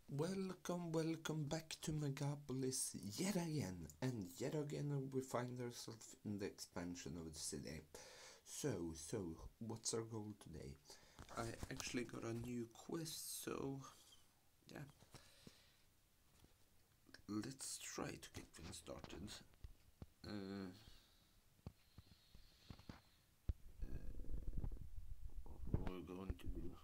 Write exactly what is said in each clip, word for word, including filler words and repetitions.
Welcome, welcome back to Megapolis yet again, and yet again we find ourselves in the expansion of the city. So, so, what's our goal today? I actually got a new quest, so yeah, let's try to get things started. Uh, uh, what we're going to do.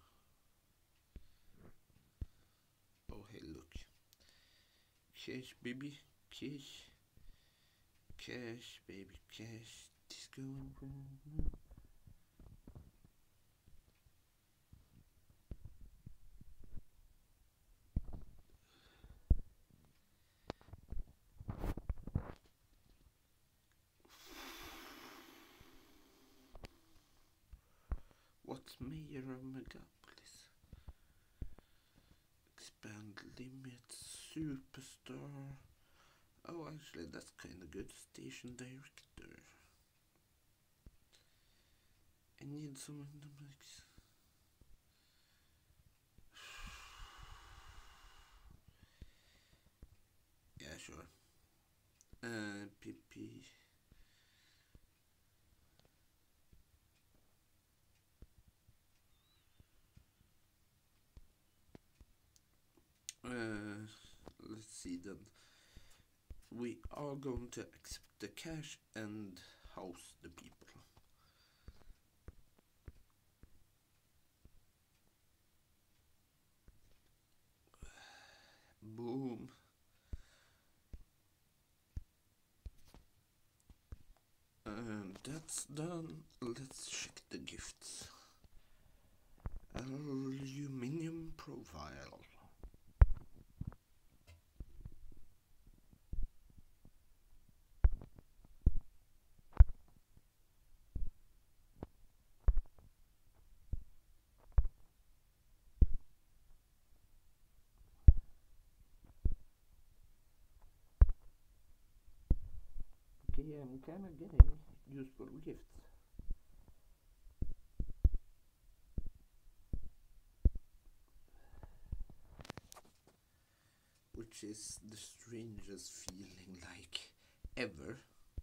Oh, hey, look. Cash, baby, cash. Cash, baby, cash. Disco. What's Mayor of Megapolis? Expand limits, superstar. Oh, actually, that's kind of good. Station director. I need some of the mix. Yeah, sure. Uh, P P. Uh, let's see then. We are going to accept the cash and house the people. Boom. And that's done. Let's check the gifts. Aluminium profile. Okay, I'm kind of getting useful gifts. Which is the strangest feeling like ever.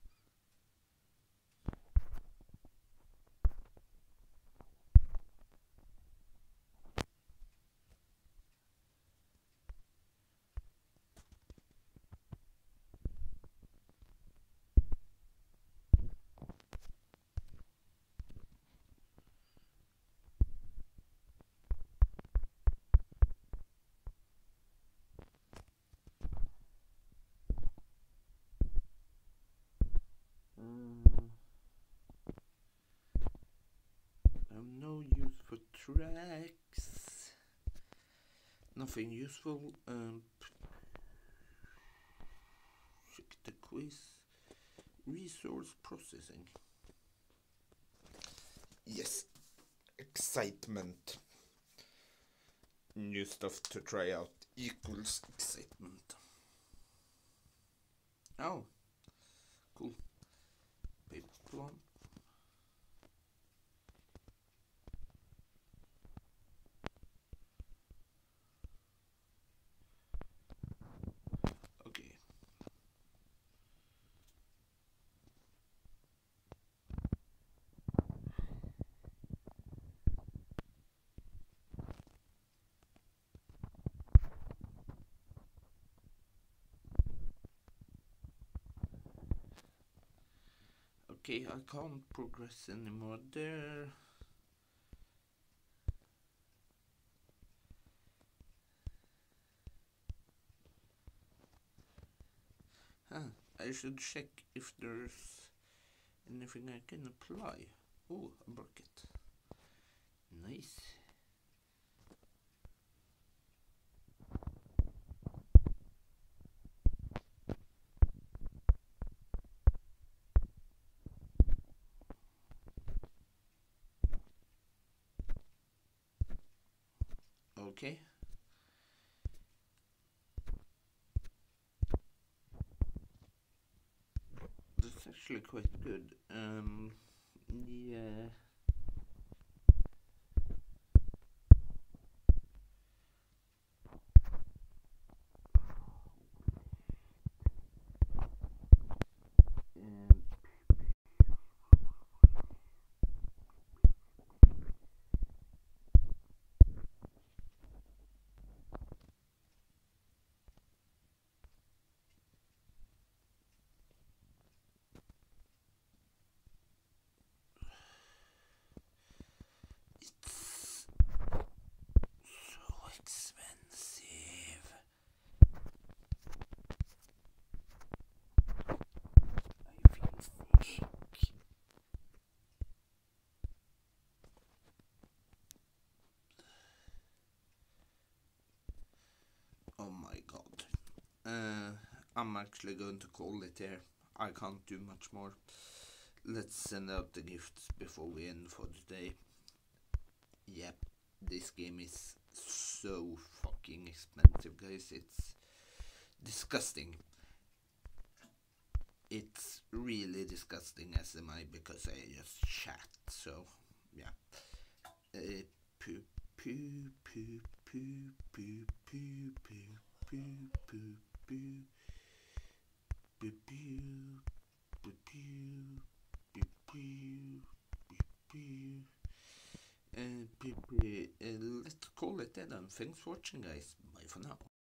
Uh, I'm no use for tracks. Nothing useful. Um, check the quiz. Resource processing. Yes, excitement. New stuff to try out equals excitement. Oh, cool. Paper plum. Okay. Okay, I can't progress anymore there. Huh, I should check if there's anything I can apply. Oh, a bucket. Nice. Okay. That's actually quite good. Um, yeah. It's so expensive. I feel sick. Oh my god. Uh, I'm actually going to call it here. I can't do much more. Let's send out the gifts before we end for today. Yep, this game is so fucking expensive, guys. It's disgusting. It's really disgusting S M I because I just chat. So yeah. Uh, poo poo poo poo poo poo poo poo poo poo poo poo poo poo poo poo. Uh, poo poo. Uh, let's call it then. Thanks for watching, guys. Bye for now.